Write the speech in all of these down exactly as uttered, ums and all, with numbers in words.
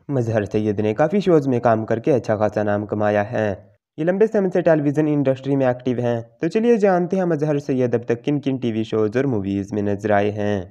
मजहर सैयद ने काफ़ी शोज़ में काम करके अच्छा खासा नाम कमाया है। ये लंबे समय से टेलीविज़न इंडस्ट्री में एक्टिव हैं। तो चलिए जानते हैं मजहर सैयद अब तक किन किन टीवी शोज़ और मूवीज़ में नजर आए हैं।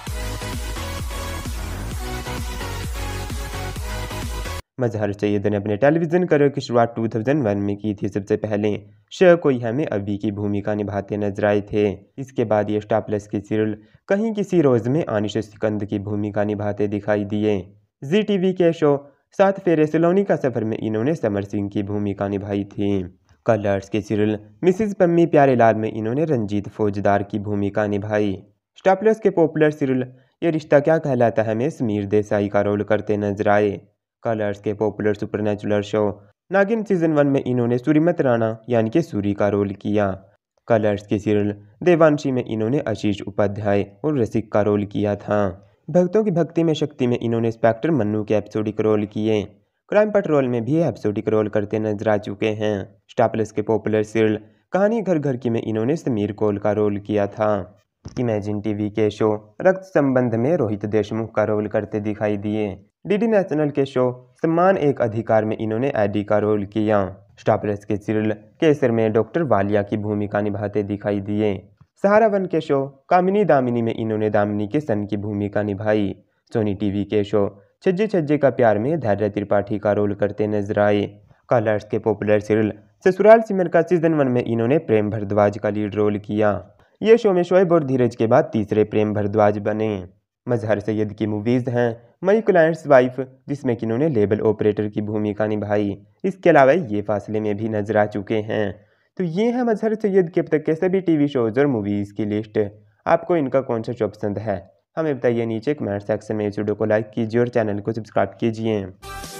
मजहर सैयद ने अपने टेलीविज़न करियर की शुरुआत दो हज़ार एक में की थी। सबसे पहले श कोई हमें अभी की भूमिका निभाते नजर आए थे। इसके बाद ये स्टार प्लस के सीरियल कहीं किसी रोज़ में आनिश सिकंद की भूमिका निभाते दिखाई दिए। जी टीवी के शो सात फेरे सलोनी का सफ़र में इन्होंने समर सिंह की भूमिका निभाई थी। कलर्स के सीरियल मिसेस पम्मी प्यारेलाल में इन्होंने रंजीत फौजदार की भूमिका निभाई। स्टार प्लस के पॉपुलर सीरियल ये रिश्ता क्या कहलाता है में समीर देसाई का रोल करते नजर आए। कलर्स के popular supernatural show Naagin season one में इन्होंने सूरीमत राणा यानी कि सूरी का रोल किया। कलर्स के सीरियल देवांशी में इन्होंने आशीष उपाध्याय और रसिक का रोल किया था। भक्तों की भक्ति में शक्ति में इन्होंने इंस्पेक्टर मन्नू के एपिसोडिक रोल किए। क्राइम पेट्रोल में भी एपिसोडिक रोल करते नजर आ चुके हैं। स्टार प्लस के पॉपुलर सीरियल कहानी घर घर की में इन्होंने समीर कौल का रोल किया था। इमेजिन टीवी के शो रक्त संबंध में रोहित देशमुख का रोल करते दिखाई दिए। डीडी नेशनल के शो सम्मान एक अधिकार में इन्होंने एडी का रोल किया। स्टार प्लस के सीरियल केसर में डॉक्टर वालिया की भूमिका निभाते दिखाई दिए। सहारा वन के शो कामिनी दामिनी में इन्होंने दामिनी के सन की भूमिका निभाई। सोनी टीवी के शो छज्जे छज्जे का प्यार में धैर्य त्रिपाठी का रोल करते नजर आए। कलर्स के पॉपुलर सीरियल ससुराल सिमर का सीजन वन में इन्होंने प्रेम भारद्वाज का लीड रोल किया। ये शो में शोएब और धीरज के बाद तीसरे प्रेम भारद्वाज बने। मजहर सैयद की मूवीज़ हैं मई क्लाइंट्स वाइफ जिसमें कि इन्होंने लेबल ऑपरेटर की भूमिका निभाई। इसके अलावा ये फासले में भी नजर आ चुके हैं। तो ये है मजहर सैयद के अब तक के सभी टीवी शोज़ और मूवीज़ की लिस्ट। आपको इनका कौन सा शो पसंद है हमें बताइए नीचे कमेंट सेक्शन में। इस वीडियो को लाइक कीजिए और चैनल को सब्सक्राइब कीजिए।